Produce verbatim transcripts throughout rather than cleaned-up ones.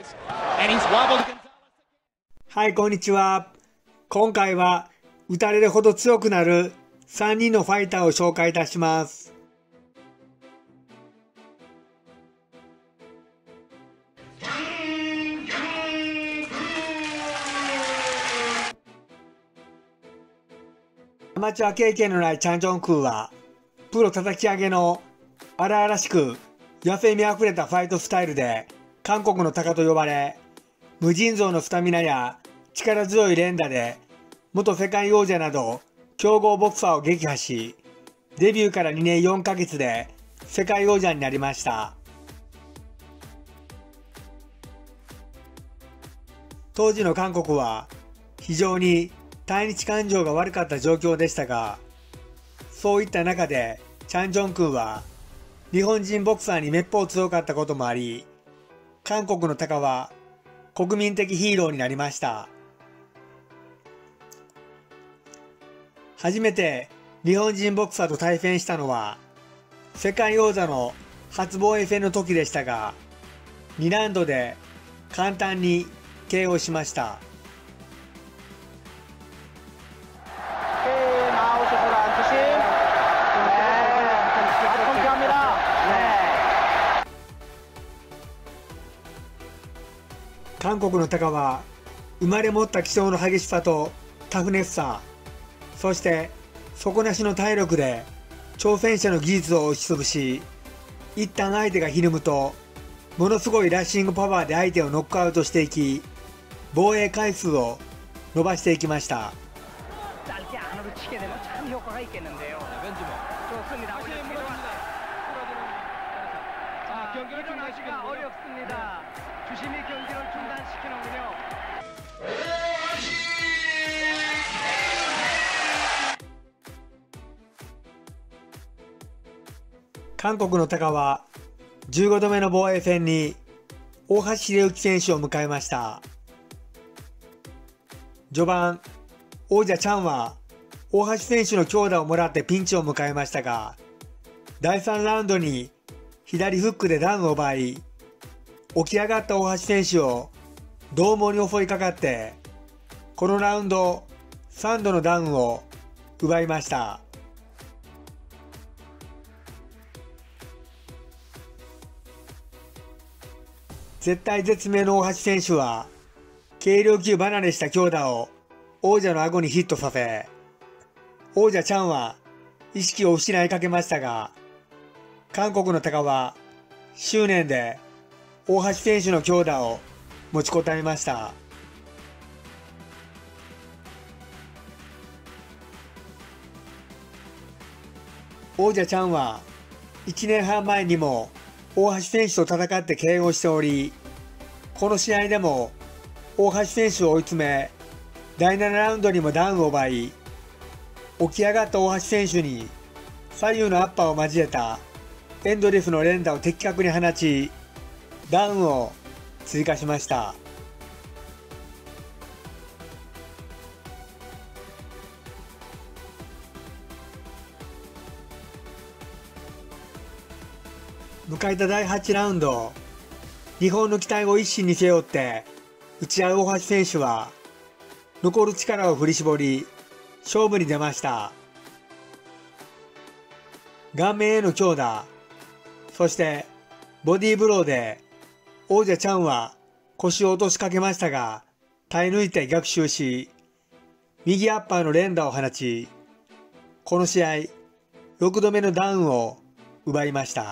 はい、こんにちは。今回は打たれるほど強くなるさんにんのファイターを紹介いたします。アマチュア経験のないチャン・ジョンクーは、プロ叩き上げの荒々しく野生味あふれたファイトスタイルで韓国の鷹と呼ばれ、無尽蔵のスタミナや力強い連打で元世界王者など強豪ボクサーを撃破し、デビューからにねんよんかげつで世界王者になりました。当時の韓国は非常に対日感情が悪かった状況でしたが、そういった中でチャン・ジョンクンは日本人ボクサーにめっぽう強かったこともあり、韓国の鷹は国民的ヒーローになりました。初めて日本人ボクサーと対戦したのは世界王者の初防衛戦の時でしたが、にラウンドで簡単に ケーオー しました。韓国の鷹は生まれ持った気性の激しさとタフネスさ、そして底なしの体力で挑戦者の技術を押しつぶし、一旦相手がひるむとものすごいラッシングパワーで相手をノックアウトしていき、防衛回数を伸ばしていきました。韓国の鷹はじゅうごどめの防衛戦に大橋秀行選手を迎えました。序盤、王者チャンは大橋選手の強打をもらってピンチを迎えましたが、だいさんラウンドに左フックでダウンを奪い、起き上がった大橋選手を獰猛に襲いかかって、このラウンドさんどのダウンを奪いました。絶体絶命の大橋選手は軽量級離れした強打を王者の顎にヒットさせ、王者チャンは意識を失いかけましたが、韓国の鷹は執念で大橋選手の強打を持ちこたえました。王者チャンはいちねんはん前にも大橋選手と戦って ケーオー しており、この試合でも大橋選手を追い詰め、だいななラウンドにもダウンを奪い、起き上がった大橋選手に左右のアッパーを交えたエンドレスの連打を的確に放ち、ダウンを追加しました。迎えただいはちラウンド、日本の期待を一身に背負って打ち合う大橋選手は残る力を振り絞り勝負に出ました。顔面への強打、そしてボディーブローで王者チャンは腰を落としかけましたが、耐え抜いて逆襲し、右アッパーの連打を放ち、この試合ろくどめのダウンを奪いました。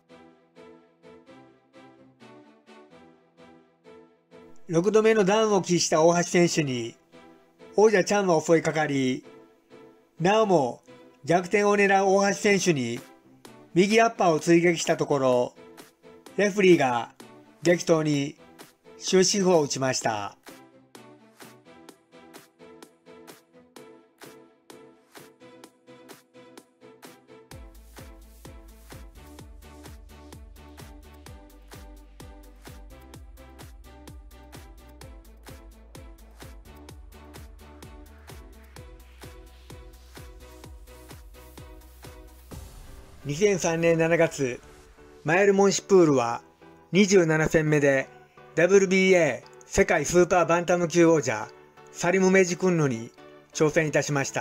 ろくどめのダウンを喫した大橋選手に王者チャンは襲いかかり、なおも逆転を狙う大橋選手に右アッパーを追撃したところ、レフリーが激闘に終止符を打ちました。にせんさんねんしちがつ、マイルモンシプールはにじゅうななせんめでダブリュービーエー 世界スーパーバンタム級王者サリム・メジクンヌに挑戦いたしました。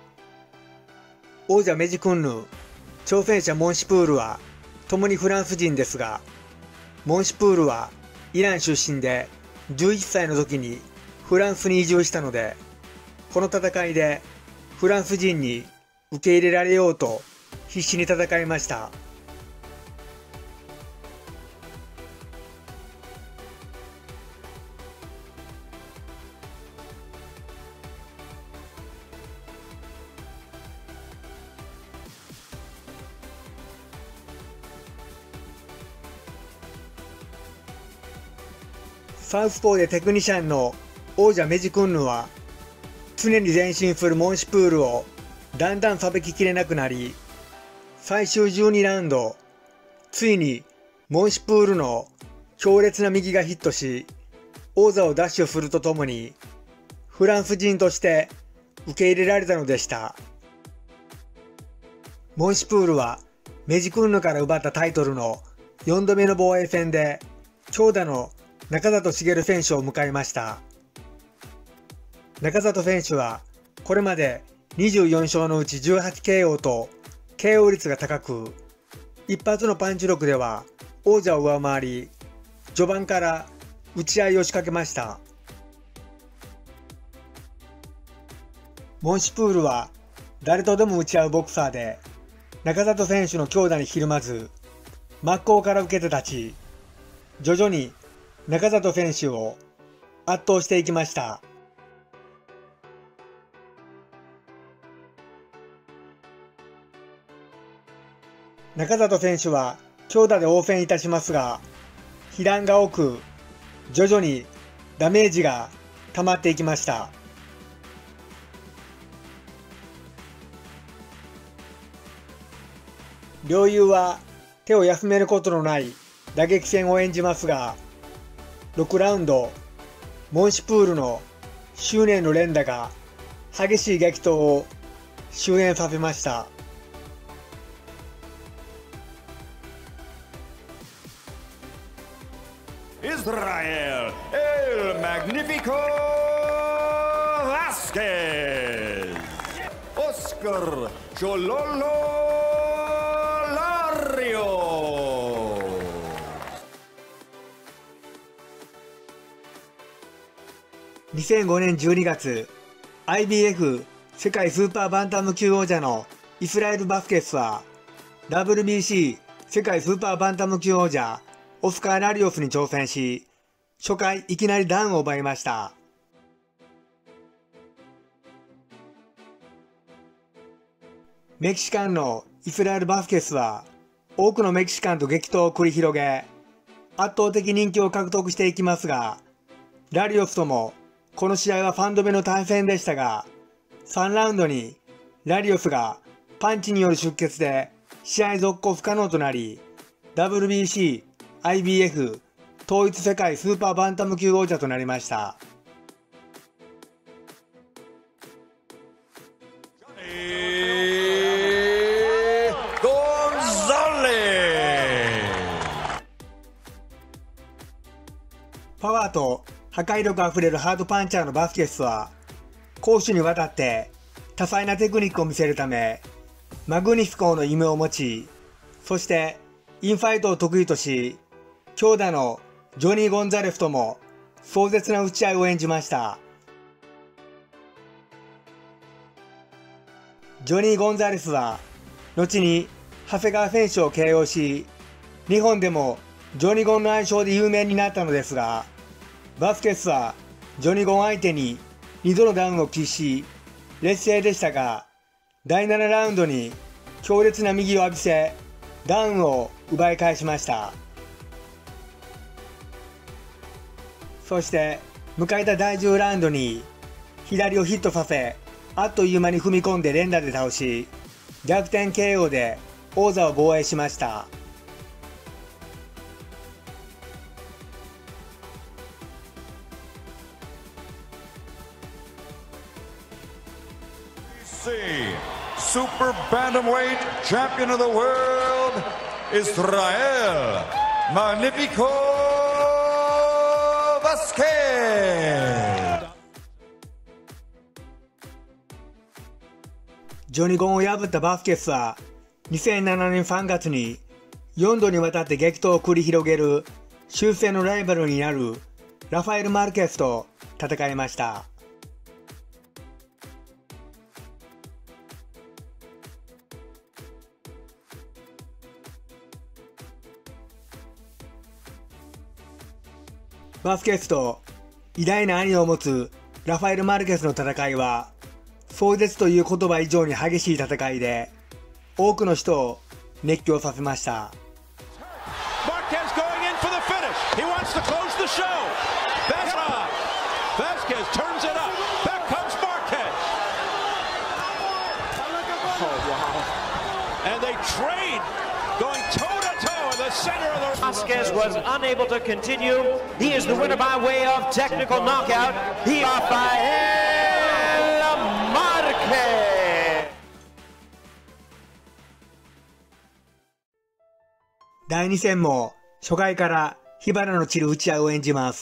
王者メジクンヌ、挑戦者モンシプールは共にフランス人ですが、モンシプールはイラン出身でじゅういっさいの時にフランスに移住したので、この戦いでフランス人に受け入れられようと必死に戦いました。サウスポーでテクニシャンの王者メジクンヌは常に前進するモンシプールをだんだんさばききれなくなり、最終じゅうにラウンド、ついにモンシプールの強烈な右がヒットし、王座を奪取するとともにフランス人として受け入れられたのでした。モンシプールはメジクンヌから奪ったタイトルのよんどめの防衛戦で強打の中里茂選手を迎えました。中里選手はこれまでにじゅうよん勝のうちじゅうはちケーオー と ケーオー 率が高く、一発のパンチ力では王者を上回り、序盤から打ち合いを仕掛けました。モンシプールは誰とでも打ち合うボクサーで、中里選手の強打にひるまず、真っ向から受けて立ち、徐々に中里選手を圧倒していきました。中里選手は強打で応戦いたしますが、被弾が多く、徐々にダメージが溜まっていきました。両雄は手を休めることのない打撃戦を演じますが、ろくラウンド、モンシプールの執念の連打が激しい激闘を終焉させました。 Israel El Magnifico Vázquez, Oscar Chololo Larios。 にせんごねんじゅうにがつ、アイビーエフ 世界スーパーバンタム級王者のイスラエル・バスケスは ダブリュービーシー 世界スーパーバンタム級王者オスカー・ラリオスに挑戦し、初回いきなりダウンを奪いました。メキシカンのイスラエル・バスケスは多くのメキシカンと激闘を繰り広げ、圧倒的人気を獲得していきますが、ラリオスともこの試合はさんどめの対戦でしたが、さんラウンドにラリオスがパンチによる出血で試合続行不可能となり、ダブリュービーシー、アイビーエフ 統一世界スーパーバンタム級王者となりました。パワーと破壊力あふれるハードパンチャーのバスケスは攻守にわたって多彩なテクニックを見せるため、マグニフィコーの異名を持ち、そしてインファイトを得意とし、強打のジョニー・ゴンザレスとも壮絶な打ち合いを演じました。ジョニー・ゴンザレスは後に長谷川選手をケーオーし、日本でもジョニゴンの愛称で有名になったのですが、バスケスはジョニゴン相手ににどのダウンを喫し、劣勢でしたが、だいななラウンドに強烈な右を浴びせ、ダウンを奪い返しました。そして迎えただいじゅうラウンドに左をヒットさせ、あっという間に踏み込んで連打で倒し、逆転 ケーオー で王座を防衛しました。 Super Bantamweight Champion of the World, Israel Magnifico Vasquez. ジョニゴンを破ったバスケスはにせんななねんさんがつによんどにわたって激闘を繰り広げる終戦のライバルになるラファエル・マルケスと戦いました。バスケスと偉大な兄を持つラファエル・マルケスの戦いは壮絶という言葉以上に激しい戦いで多くの人を熱狂させました。 Vasquez was unable to continue. He is the winner by way of technical knockout. He Rafael Marquez. だいに戦も初回から火花の散る打ち合いを演じます。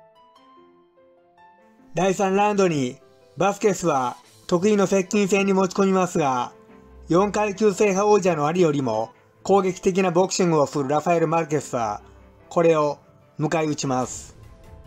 だいさんラウンドにバスケスは得意の接近戦に持ち込みますが、よんかい級制覇王者のアリよりも攻撃的なボクシングをするラファエル・マルケスはこれを迎え撃ちます。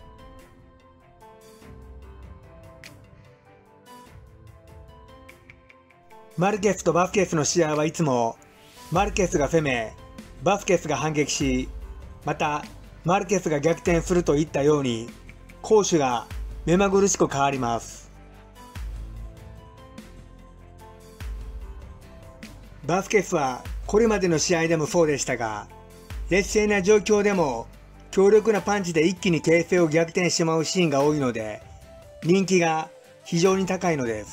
マルケスとバスケスの試合はいつもマルケスが攻め、バスケスが反撃し、またマルケスが逆転するといったように攻守が目まぐるしく変わります。バスケスはこれまでの試合でもそうでしたが、劣勢な状況でも強力なパンチで一気に形勢を逆転してしまうシーンが多いので、人気が非常に高いのです。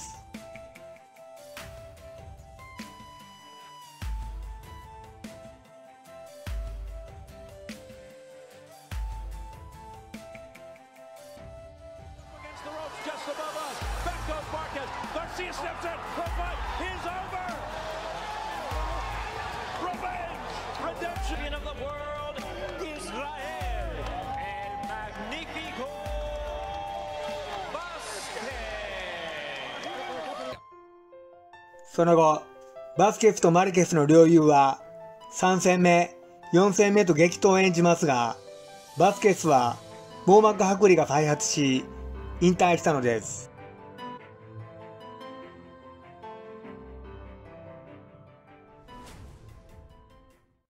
その後、バスケスとマルケスの両雄はさん戦目、よん戦目と激闘を演じますが、バスケスは網膜剥離が再発し引退したのです。